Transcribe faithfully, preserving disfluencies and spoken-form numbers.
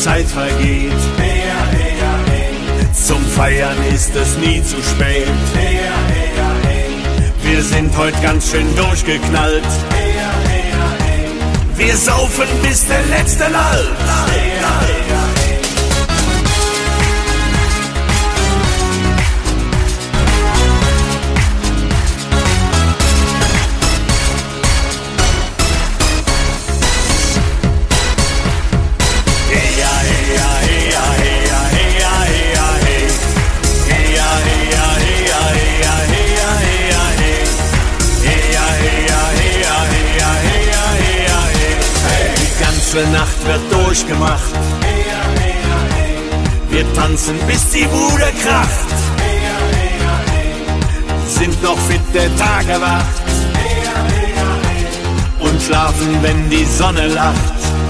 Zeit vergeht. Zum Feiern ist es nie zu spät. Wir sind heute ganz schön durchgeknallt. Wir saufen bis der Letzte lallt. Die Nacht wird durchgemacht. Wir tanzen bis die Bude kracht. Sind noch fit, der Tag erwacht. Und schlafen, wenn die Sonne lacht.